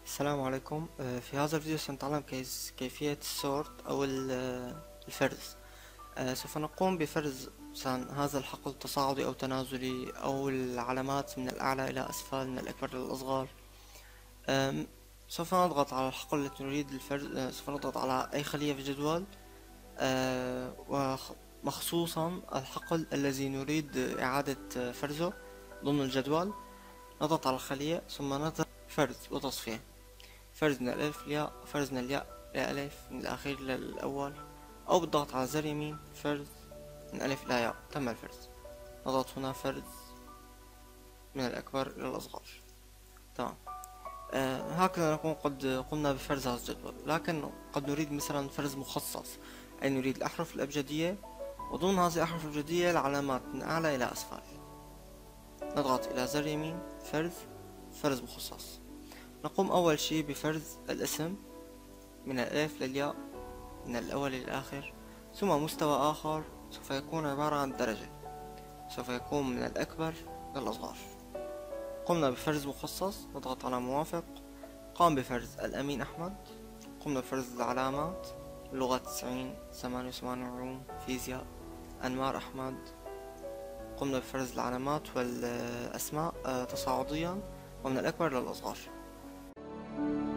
السلام عليكم. في هذا الفيديو سنتعلم كيفية السورت أو الفرز. سوف نقوم بفرز مثلا هذا الحقل تصاعدي أو تنازلي أو العلامات من الأعلى إلى أسفل من الأكبر إلى الأصغر. سوف نضغط على الحقل التي نريد الفرز. سوف نضغط على أي خلية في الجدول، ومخصوصا الحقل الذي نريد إعادة فرزه ضمن الجدول. نضغط على الخلية ثم نضغط فرز وتصفية. فرز من الألف للياء، فرز من الياء إلى ألف، من الأخير إلى الأول، أو بالضغط على زر يمين فرز من ألف إلى ياء. تم الفرز. نضغط هنا فرز من الأكبر إلى الأصغر. تمام. هكذا نكون قد قمنا بفرز هذا الجدول، لكن قد نريد مثلا فرز مخصص، أي نريد الأحرف الأبجدية وضمن هذه الأحرف الأبجدية العلامات من أعلى إلى أسفل. نضغط إلى زر يمين فرز مخصص. نقوم أول شي بفرز الاسم من الألف للياء، من الأول للآخر، ثم مستوى آخر سوف يكون عبارة عن درجة، سوف يكون من الأكبر للأصغر. قمنا بفرز مخصص، نضغط على موافق. قام بفرز الأمين أحمد. قمنا بفرز العلامات: لغة 90، 88 علوم، فيزياء، أنمار أحمد. قمنا بفرز العلامات والأسماء تصاعديا ومن الأكبر للأصغر.